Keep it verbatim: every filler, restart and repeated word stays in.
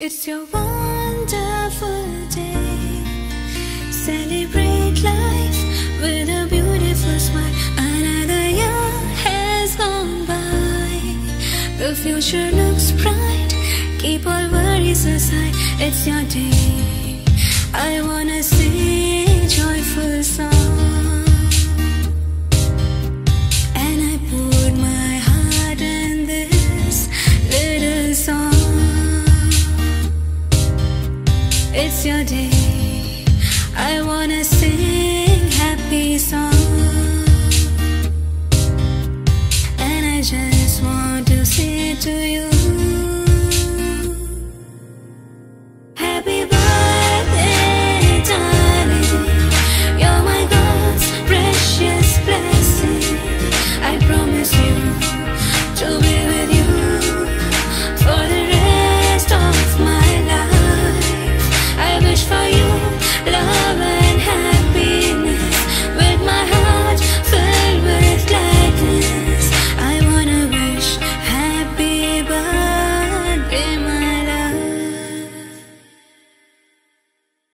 It's your wonderful day. Celebrate life with a beautiful smile. Another year has gone by. The future looks bright. Keep all worries aside. It's your day. I wanna sing joyful song. And I put my heart in this little song. It's your day. I wanna sing happy songs.